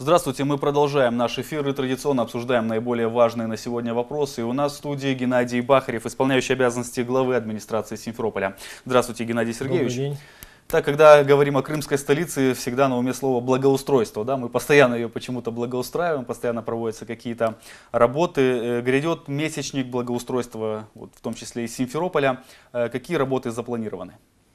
Здравствуйте, мы продолжаем наш эфир и традиционно обсуждаем наиболее важные на сегодня вопросы. И у нас в студии Геннадий Бахарев, исполняющий обязанности главы администрации Симферополя. Здравствуйте, Геннадий Сергеевич. Добрый день. Так, когда говорим о крымской столице, всегда на уме слово благоустройство. Да? Мы постоянно ее почему-то благоустраиваем, постоянно проводятся какие-то работы. Грядет месячник благоустройства, вот, в том числе из Симферополя. Какие работы запланированы?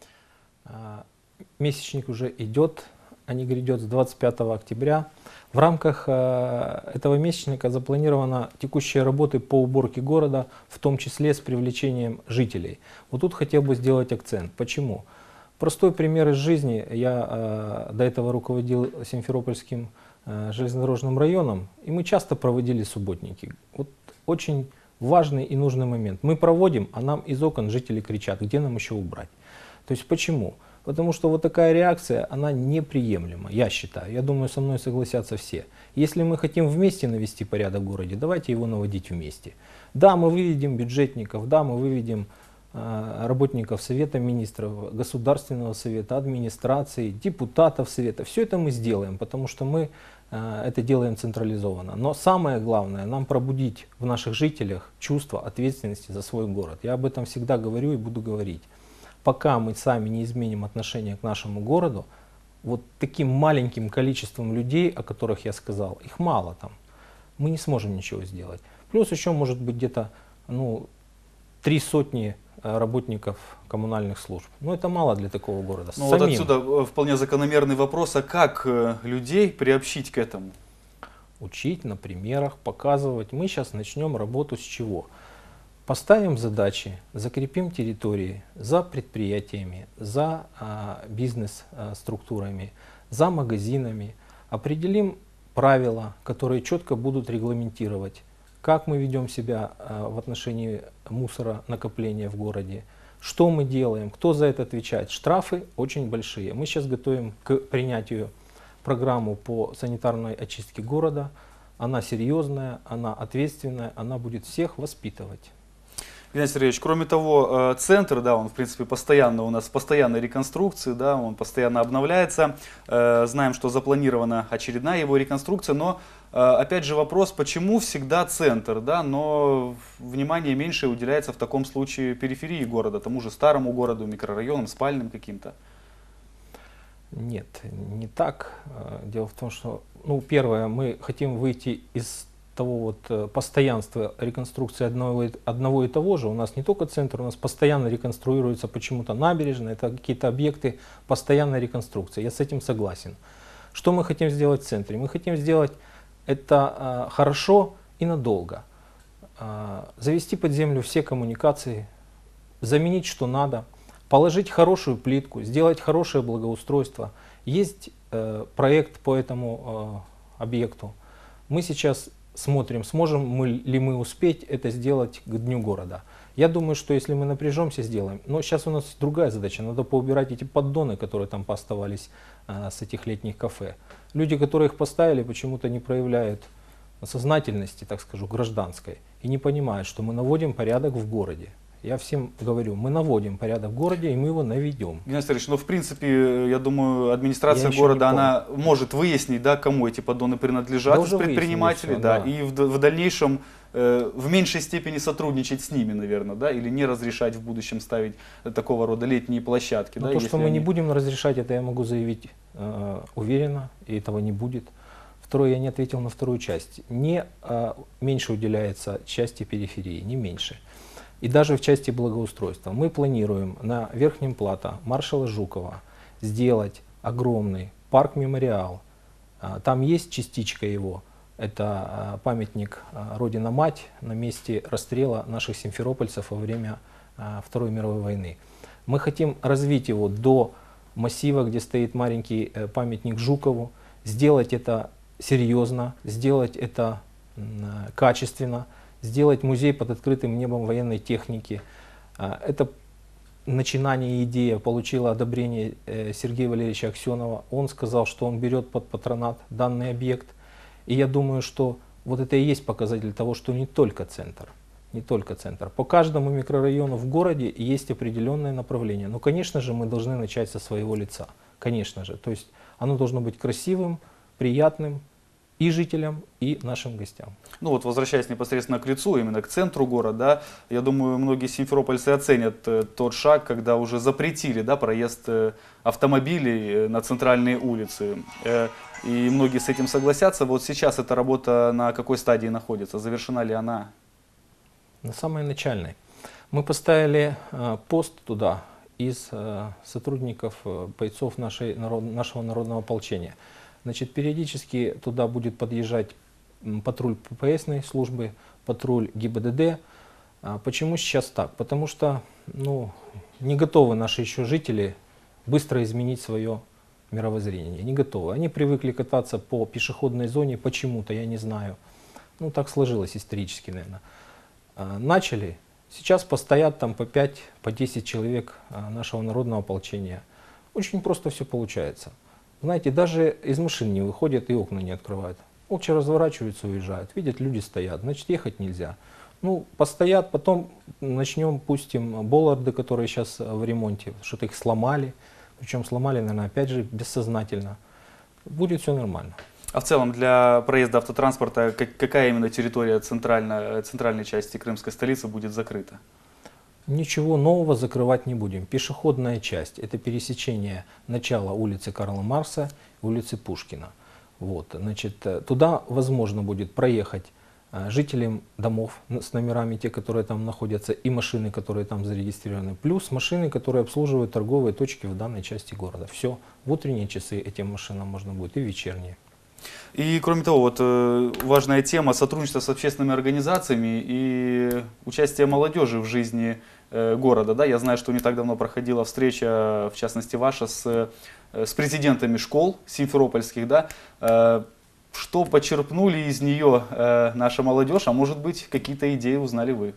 Месячник уже идет, они грядет с 25 октября. В рамках этого месячника запланированы текущие работы по уборке города, в том числе с привлечением жителей. Вот тут хотел бы сделать акцент. Почему? Простой пример из жизни. Я до этого руководил Симферопольским железнодорожным районом, и мы часто проводили субботники. Вот очень важный и нужный момент. Мы проводим, а нам из окон жители кричат, где нам еще убрать. То есть почему? Потому что вот такая реакция, она неприемлема, я считаю. Я думаю, со мной согласятся все. Если мы хотим вместе навести порядок в городе, давайте его наводить вместе. Да, мы выведем бюджетников, да, мы выведем работников Совета Министров, Государственного Совета, администрации, депутатов Совета. Все это мы сделаем, потому что мы это делаем централизованно. Но самое главное, нам пробудить в наших жителях чувство ответственности за свой город. Я об этом всегда говорю и буду говорить. Пока мы сами не изменим отношение к нашему городу, вот таким маленьким количеством людей, о которых я сказал, их мало там, мы не сможем ничего сделать. Плюс еще может быть где-то 3 сотни работников коммунальных служб. Но это мало для такого города. Ну, вот отсюда вполне закономерный вопрос, а как людей приобщить к этому? Учить на примерах, показывать. Мы сейчас начнем работу с чего? Поставим задачи, закрепим территории за предприятиями, за бизнес-структурами, за магазинами. Определим правила, которые четко будут регламентировать, как мы ведем себя в отношении мусора накопления в городе, что мы делаем, кто за это отвечает. Штрафы очень большие. Мы сейчас готовим к принятию программу по санитарной очистке города. Она серьезная, она ответственная, она будет всех воспитывать. Геннадий Сергеевич, кроме того, центр, да, он в принципе постоянно у нас в постоянной реконструкции, да, он постоянно обновляется. Знаем, что запланирована очередная его реконструкция, но опять же вопрос, почему всегда центр, да, но внимание меньше уделяется в таком случае периферии города, тому же старому городу, микрорайонам, спальным каким-то? Нет, не так. Дело в том, что, первое, мы хотим выйти из того вот постоянства реконструкции одного и того же. У нас не только центр, у нас постоянно реконструируется почему-то набережная, это какие-то объекты постоянной реконструкции. Я с этим согласен. Что мы хотим сделать в центре? Мы хотим сделать это хорошо и надолго. Завести под землю все коммуникации, заменить что надо, положить хорошую плитку, сделать хорошее благоустройство. Есть проект по этому объекту. Мы сейчас смотрим, сможем ли мы успеть это сделать к Дню города. Я думаю, что если мы напряжемся, сделаем. Но сейчас у нас другая задача. Надо поубирать эти поддоны, которые там поставались с этих летних кафе. Люди, которые их поставили, почему-то не проявляют сознательности, так скажу, гражданской. И не понимают, что мы наводим порядок в городе. Я всем говорю, мы наводим порядок в городе, и мы его наведем. Геннадий Сергеевич, ну в принципе, я думаю, администрация города, она может выяснить, да, кому эти поддоны принадлежат из предпринимателей, да, и в дальнейшем в меньшей степени сотрудничать с ними, наверное, да, или не разрешать в будущем ставить такого рода летние площадки. Но да, то, что мы не будем разрешать, это я могу заявить уверенно, и этого не будет. Второе, я не ответил на вторую часть. Не меньше уделяется части периферии, не меньше. И даже в части благоустройства. Мы планируем на Верхнем Плато маршала Жукова сделать огромный парк-мемориал. Там есть частичка его. Это памятник Родина-Мать на месте расстрела наших симферопольцев во время Второй мировой войны. Мы хотим развить его до массива, где стоит маленький памятник Жукову, сделать это серьезно, сделать это качественно, сделать музей под открытым небом военной техники. Это начинание и идея получила одобрение Сергея Валерьевича Аксенова. Он сказал, что он берет под патронат данный объект. И я думаю, что вот это и есть показатель того, что не только центр. Не только центр. По каждому микрорайону в городе есть определенное направление. Но, конечно же, мы должны начать со своего лица. Конечно же. То есть оно должно быть красивым, приятным, и жителям, и нашим гостям. Ну вот, возвращаясь непосредственно к лицу, именно к центру города, да, я думаю, многие симферопольцы оценят тот шаг, когда уже запретили, да, проезд автомобилей на центральные улицы. И многие с этим согласятся. Вот сейчас эта работа на какой стадии находится? Завершена ли она? На самой начальной. Мы поставили пост туда из сотрудников, бойцов нашего народного ополчения. Значит, периодически туда будет подъезжать патруль ППСной службы, патруль ГИБДД. Почему сейчас так? Потому что не готовы наши еще жители быстро изменить свое мировоззрение. Не готовы. Они привыкли кататься по пешеходной зоне почему-то, я не знаю. Ну, так сложилось исторически, наверное. Начали. Сейчас постоят там по 5, по 10 человек нашего народного ополчения. Очень просто все получается. Знаете, даже из машин не выходят и окна не открывают. Молча разворачиваются, уезжают. Видят, люди стоят, значит, ехать нельзя. Ну, постоят, потом пустим болларды, которые сейчас в ремонте. Что-то их сломали. Причем сломали, наверное, опять же, бессознательно. Будет все нормально. А в целом для проезда автотранспорта какая именно территория центральной части крымской столицы будет закрыта? Ничего нового закрывать не будем. Пешеходная часть – это пересечение начала улицы Карла Маркса и улицы Пушкина. Вот, значит, туда возможно будет проехать жителям домов с номерами, те, которые там находятся, и машины, которые там зарегистрированы, плюс машины, которые обслуживают торговые точки в данной части города. Все, в утренние часы этим машинам можно будет и в вечерние. И кроме того, вот важная тема сотрудничества с общественными организациями и участие молодежи в жизни города. Да? Я знаю, что не так давно проходила встреча, в частности ваша, с президентами школ симферопольских. Да? Что почерпнули из нее наша молодежь, а может быть, какие-то идеи узнали вы?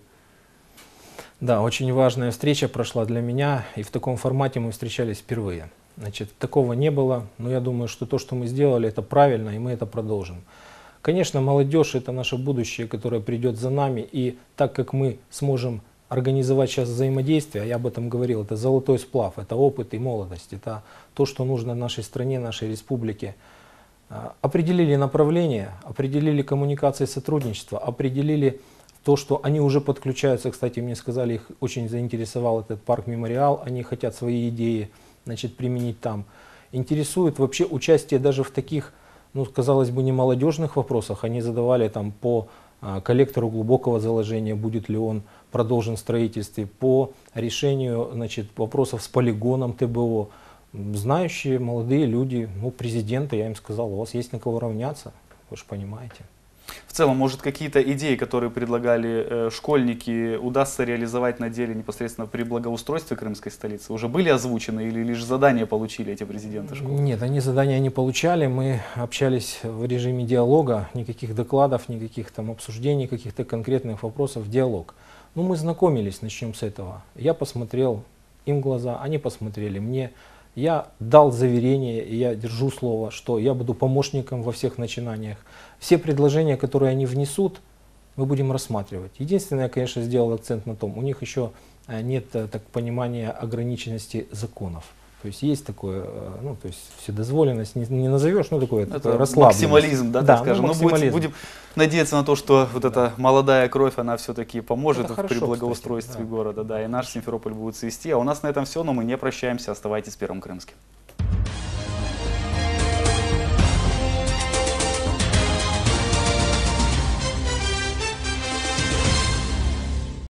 Да, очень важная встреча прошла для меня, и в таком формате мы встречались впервые. Значит, такого не было, но я думаю, что то, что мы сделали, это правильно, и мы это продолжим. Конечно, молодежь – это наше будущее, которое придет за нами, и так как мы сможем организовать сейчас взаимодействие, я об этом говорил, это золотой сплав, это опыт и молодость, это то, что нужно нашей стране, нашей республике. Определили направление, определили коммуникации сотрудничества, определили то, что они уже подключаются, кстати, мне сказали, их очень заинтересовал этот парк-мемориал, они хотят свои идеи, значит, применить там. Интересует вообще участие даже в таких, ну, казалось бы, не молодежных вопросах. Они задавали там по коллектору глубокого заложения, будет ли он продолжен в строительстве, по решению, значит, вопросов с полигоном ТБО. Знающие молодые люди, ну, президенты, я им сказал, у вас есть на кого равняться, вы же понимаете. В целом, может, какие-то идеи, которые предлагали школьники, удастся реализовать на деле непосредственно при благоустройстве крымской столицы? Уже были озвучены или лишь задания получили эти президенты школ? Нет, они задания не получали. Мы общались в режиме диалога, никаких докладов, никаких там обсуждений, каких-то конкретных вопросов, диалог. Ну, мы знакомились, начнем с этого. Я посмотрел им в глаза, они посмотрели мне. Я дал заверение, и я держу слово, что я буду помощником во всех начинаниях. Все предложения, которые они внесут, мы будем рассматривать. Единственное, я, конечно, сделал акцент на том, у них еще нет так понимания ограниченности законов. То есть такое, ну, то есть вседозволенность не назовешь, ну, такое расслабленность. Максимализм, да, так скажем. Ну, максимализм. Будем надеяться на то, что вот эта молодая кровь, она все-таки поможет при благоустройстве кстати, да. города, да, и наш Симферополь будет цвести. А у нас на этом все, но мы не прощаемся. Оставайтесь с Первым Крымским.